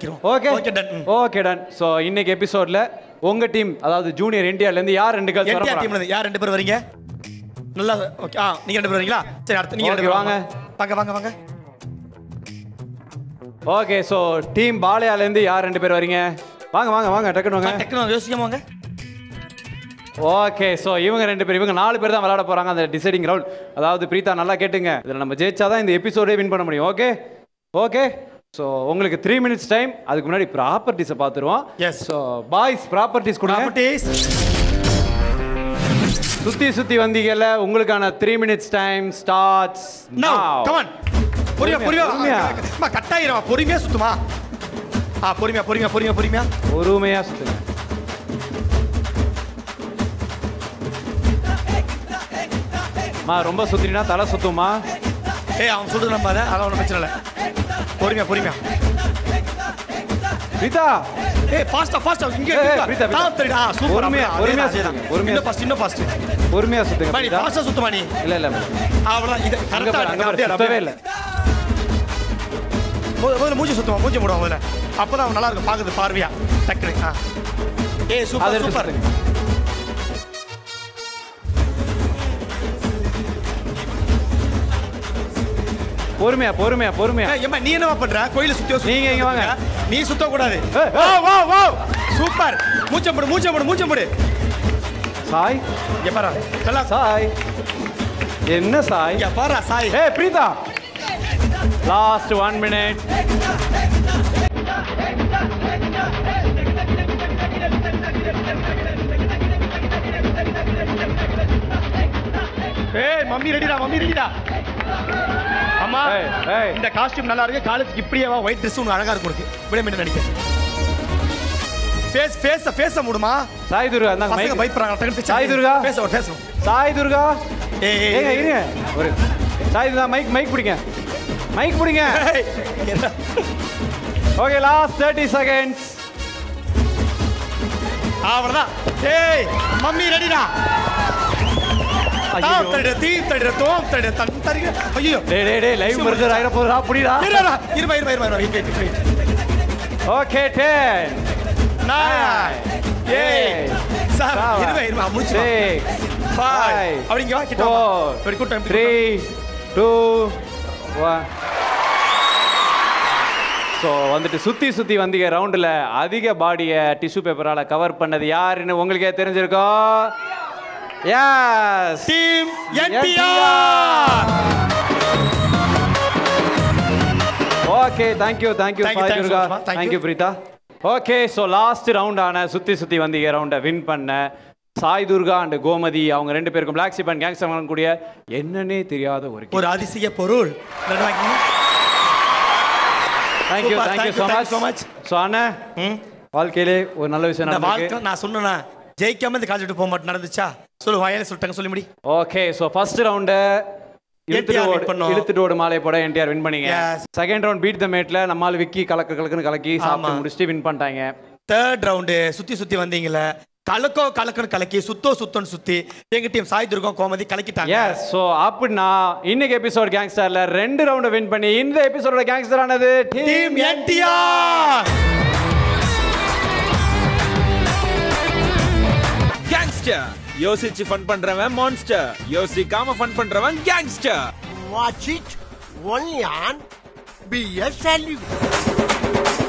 வைக்கிறோம். Okay done. So இன்னைக்கு எபிசோட்ல உங்க டீம் அதாவது ஜூனியர் என்டிஆர்ல இருந்து யார் ரெண்டு கேர்ள்ஸ் வரப் போறாங்க? டீம்ல இருந்து யார் ரெண்டு பேர் வரீங்க? நல்லா ஓகே. நீங்க ரெண்டு பேர் வரீங்களா? சரி அடுத்து நீங்க ரெண்டு பேர் வாங்க. வாங்க. ஓகே சோ டீம் பாளையால இருந்து யார் ரெண்டு பேர் வரீங்க? வாங்க டக்குனு யோசிக்காம வாங்க. ஓகே சோ இவங்க ரெண்டு பேர் இவங்க 4 பேர் தான் விளையாட போறாங்க அந்த டிசைடிங் ரவுண்ட். அதாவது பிரீதா நல்லா கேட்டுங்க, இதுல நம்ம ஜெயிச்சாதான் இந்த எபிசோடே வின் பண்ண முடியும். ஓகே சோ உங்களுக்கு 3 minutes டைம். அதுக்கு முன்னாடி ப்ராப்பர்ட்டிஸை பார்த்துருவோம். சோ பாய்ஸ் ப்ராப்பர்ட்டிஸ் கொடுங்க. சுத்தி வந்தீங்கல்ல, உங்களுக்கான 3 minutes time starts now. Come on. பொறுமையா கட்டாயிரமா பொறுமையா சுத்துமா. பொறுமையா சுத்துங்க. ரொம்ப சுத்தினா தலை சுத்துமா. அவன் சொல்றது நம்பாத, அதான் ஒன்றும் பிரச்சனை இல்லை. பொறுமையா பிரீதா. ஃபாஸ்டா இங்க பிரீதா. சூப்பர். பொறுமையா சுத்துங்க. ஃபாஸ்டா சுத்துமா நீ. இல்ல அவ்வளவுதான். இது கரெக்ட்டா சுத்தவே இல்ல. முதல்ல மூஞ்சி போடுவாங்க முதல்ல. அப்பதான் அவன் நல்லா இருக்கும் பாக்குறது பார்வையா. டக்குனு சூப்பர். பொறுமையா. ஏம்மா நீ என்னவா பண்ற? கோயில சுத்தி நீங்க இங்க வாங்க. நீ சுத்த கூடாது. வா சூப்பர். மூச்சம் போடு. சாய் இங்க பாரு. நல்லா சாய். என்ன சாய்? இங்க பாரு Sai. Preetha. Last 1 minute. Mummy ரெடிடா. அம்மா இந்த காஸ்டியூம் நல்லா இருக்கு. காலேஜ்க்கு இப்படியே வா. ஒயிட் Dress உனக்கு அழகா இருக்கு. விட மீன் நினைக்கிறேன். ஃபேஸ் மூடுமா. சாய் துர்கா அந்தாங்க மைக் பயப்படுறாங்க. டக்கு சாய் துர்கா பேசணும். சாய் துர்கா இருங்க. ஒரு சாய் துர்கா மைக் பிடிங்க. Okay last 30 seconds. அவ்வளவுதான். மம்மி ரெடிடா. லைவ் மர்ஜர் ஆயிர போறா. புடிடா. இருமா. ஓகே 10 9 8 இருமா முடிச்சு 5 அப்படிங்க வா கிட்ட. 3 2 1. ஸோ வந்துட்டு சுத்தி வந்தீங்க ரவுண்டில் அதிக பாடியை டிஷ்யூ பேப்பரால் கவர் பண்ணது யாருன்னு உங்களுக்கே தெரிஞ்சிருக்கோம். Yes team NTR. Okay thank you Sai Durga. Thank you Preetha. Okay so last ரவுண்டான சுத்தி வந்தீங்க ரவுண்டை வின் பண்ண சாய் துர்கா அண்ட் கோமதி அவங்க ரெண்டு பேருக்கும் BlackSheep அண்ட் Gangstars கூடிய என்னன்னே தெரியாத ஒரு அதிசய பொருள். Thank you so much. ஸோ அண்ணா வாழ்க்கையிலே ஒரு நல்ல விஷயம் நடந்துருக்கு. நான் சொன்னேன்னா ஜெயிக்காம இந்த காலேஜ் விட்டு போக மாட்டேன். நடந்துச்சா? சொல்லு வாயில சொல்லிட்டாங்க, சொல்லி முடி. ஓகே ஸோ ஃபர்ஸ்ட் ரவுண்டு இழுத்துட்டு ஓடு மாலை போட என்டிஆர் வின் பண்ணீங்க. செகண்ட் ரவுண்ட் பீட் த மேட்ல நம்மால் விக்கி கலக்குன்னு கலக்கி சாப்பிட்டு முடிச்சுட்டு வின் பண்ணிட்டாங்க. தேர்ட் ரவுண்டு சுத்தி வந்தீங்களே கலக்குன்னு கலக்கி சுத்தோன்னு சுத்தி எங்க டீம் சாய் துர்கா கோமதி கலக்கிட்டாங்க. எஸ் ஸோ அப்படின்னா இன்னைக்கு எபிசோட் கேங்ஸ்டர்ல 2 ரவுண்டை வின் பண்ணி இந்த எபிசோட கேங்ஸ்டர் ஆனது டீம் என்டிஆர். கேங்ஸ்டர் யோசிச்சு ஃபன் பண்றவன் மான்ஸ்டர், யோசிக்காம ஃபன் பண்றவன் gangster. Watch it only on BS Value.